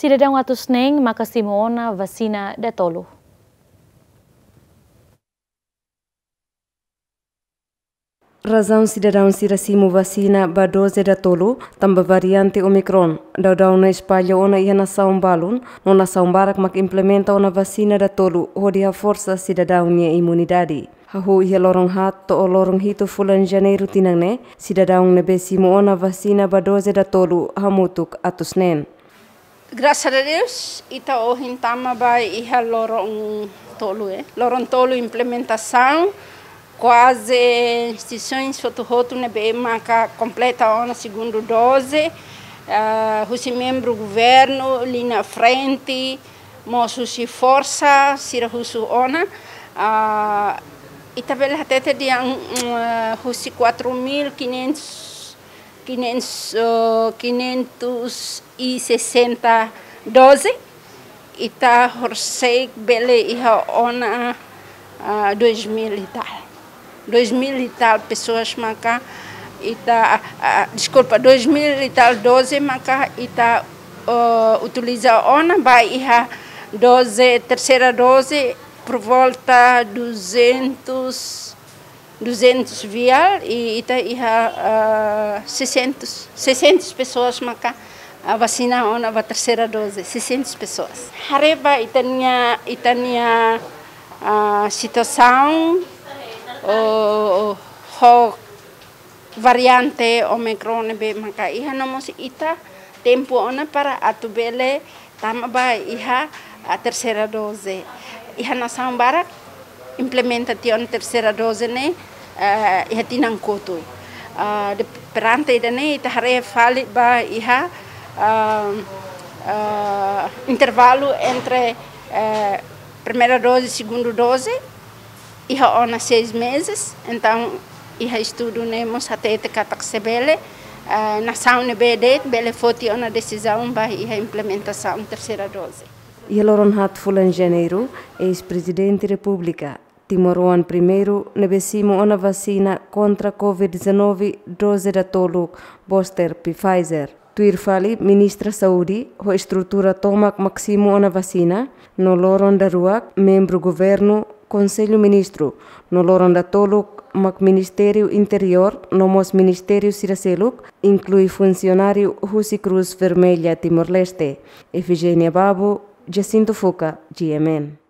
cidadão atus neng makasimoona vacina da tolo. Razão cidadão sirasimo vacina ba dose da tolo tamba variante Omicron. Daudau na espalha ona ia nação balun, no nação barak mak implementa ona vacina da tolo, hodi a força cidadão nia imunidade. Hahu ia lorong hat to lorong hito fulan janeiro tinangne, cidadão nebesimo ona vacina ba dose da tolo hamutuk atus nen. Graças a Deus, ita o hintama ba iha lorong tolo implementação. Quase instituições fotohoto nebe maca completa ona segundo dose, os membro do governo ali na frente, moços força, sira husu ona, e também até de husi 4.560 dose, e tá horsei bele iha ona 2.000 e tal. 2.000 e tal pessoas maca ita desculpa 2.000 e tal dose maca ita utiliza ona vai iha dose terceira dose por volta 200 vial e ita iha 600 pessoas maca a vacina ona va terceira dose 600 pessoas hareba itania situação o variante Omicron be maka iha nomos ita tempo ona para atubele tamaba iha a terceira dose iha nação barak implementação terceira dose ne iha tinangkoto de perante dane ita hare fali ba iha intervalo entre primeira dose e segunda dose iha ona 6 meses, então iha estudo nemos até te katak-sebele, nação nebede, bele foti ona decisão ba iha implementação terceira dose. Iha loron hat fulan janeiro, ex-presidente República, Timor-One primeiro, nebesimo ona vacina contra Covid-19 dose da tolo, booster pi Pfizer. Tuir fali, ministra saúde, ho estrutura tomak maksimo ona vacina, no loron da ruak, membro governo, Conselho Ministro, no loron da toluk, mak Ministério Interior, nomos Ministério Siraseluk, inclui funcionário Husi Cruz Vermelha Timor-Leste, Efigênia Babo, Jacinto Fuca, GMN.